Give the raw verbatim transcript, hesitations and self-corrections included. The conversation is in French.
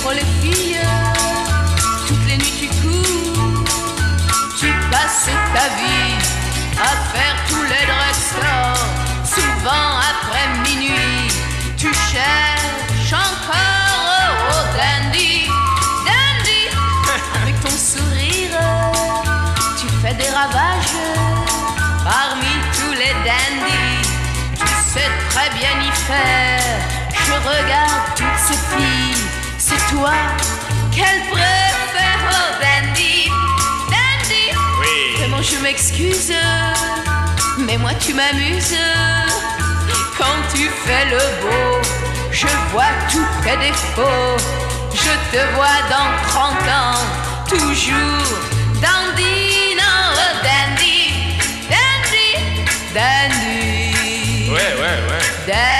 pour les filles. Toutes les nuits tu cours, tu passes ta vie à faire tous les drugstores. Souvent après minuit, tu cherches encore au dandy. Dandy, avec ton sourire, tu fais des ravages parmi tous les dandys. Tu sais très bien y faire. Je regarde toutes ces filles, c'est toi qu'elle préfère. Oh dandy, dandy. Oui. Vraiment je m'excuse, mais moi tu m'amuses. Quand tu fais le beau, je vois tous tes défauts. Je te vois dans trente ans, toujours dandy. Non, oh, dandy, dandy, dandy. Ouais, ouais, ouais. Dandy.